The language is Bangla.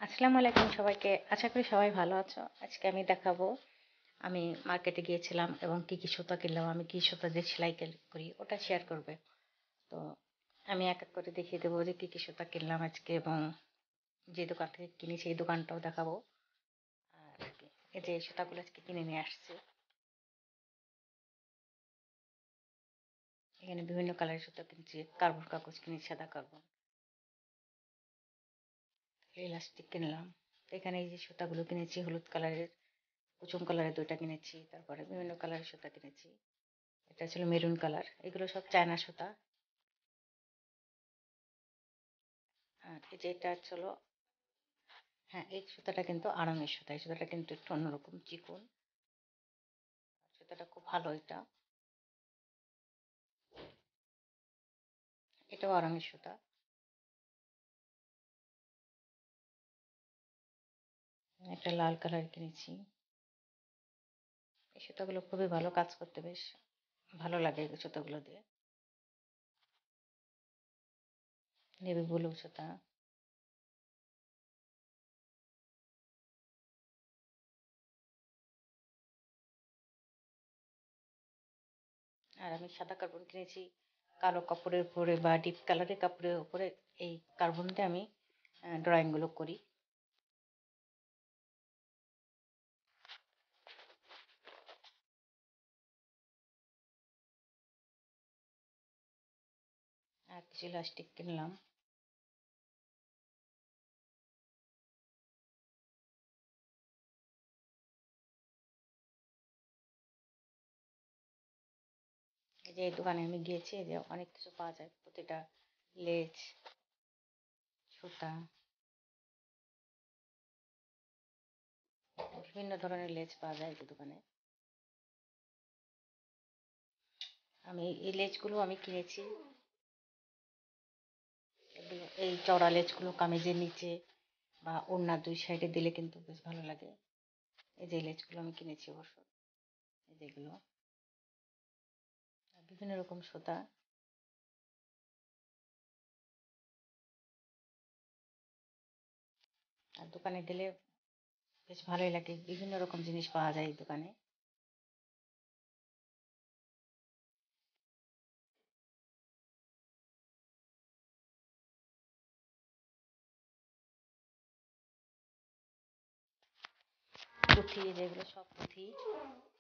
আসসালামু আলাইকুম সবাইকে। আশা করি সবাই ভালো আছো। আজকে আমি দেখাবো আমি মার্কেটে গিয়েছিলাম এবং কি সুতা কিনলাম, আমি কি সুতা দিয়ে সেলাই করি ওটা শেয়ার করবে। তো আমি এক এক করে দেখিয়ে দেবো যে কি সুতা কিনলাম আজকে এবং যে দোকান থেকে কিনি সেই দোকানটাও দেখাবো। আর এই যে এই সুতাগুলো আজকে কিনে নিয়ে আসছি। এখানে বিভিন্ন কালারের সুতা কিনছি, কার্বন কাগজ কিনেছি, সাদা কার্বন, ইলাস্টিক কিনলাম। এখানে এই যে সুতাগুলো কিনেছি হলুদ কালারের, কুচুম কালারের দুইটা কিনেছি, তারপরে বিভিন্ন কালারের সুতা কিনেছি। এটা ছিল মেরুন কালার, এগুলো সব চায়না সুতা। আর এই যে এটা ছিল, হ্যাঁ এই সুতাটা কিন্তু আড়ঙের সুতা, এই সুতাটা কিন্তু একটু অন্যরকম চিকন, সুতাটা খুব ভালো। এটাও আড়ঙের সুতা। একটা লাল কালার কিনেছি। এই সুতাগুলো খুবই ভালো, কাজ করতে বেশ ভালো লাগে এই সুতাগুলো দিয়ে। নেভি ব্লু সুতা। আর আমি সাদা কার্বন কিনেছি কালো কাপড়ের উপরে বা ডিপ কালারের কাপড়ের উপরে। এই কার্বন দিয়ে আমি ড্রয়িংগুলো করি। আর কিছু ইলাস্টিক কিনলাম। এই যে এই দোকানে আমি গিয়েছি, এই যে অনেক কিছু পাওয়া যায়, প্রতিটা লেজ, সুতা, বিভিন্ন ধরনের লেজ পাওয়া যায় এই দোকানে। আমি এই লেজগুলো আমি কিনেছি। এগুলো এই চওড়া লেজগুলো কামিজের নিচে বা ওড়নার দুই সাইডে দিলে কিন্তু বেশ ভালো লাগে। এই যে লেজগুলো আমি কিনেছি অবশ্য। এই যেগুলো বিভিন্ন রকম সুতা। আর দোকানে গেলে বেশ ভালোই লাগে, বিভিন্ন রকম জিনিস পাওয়া যায় এই দোকানে। পুঁথি, যেগুলো সব পুঁথি।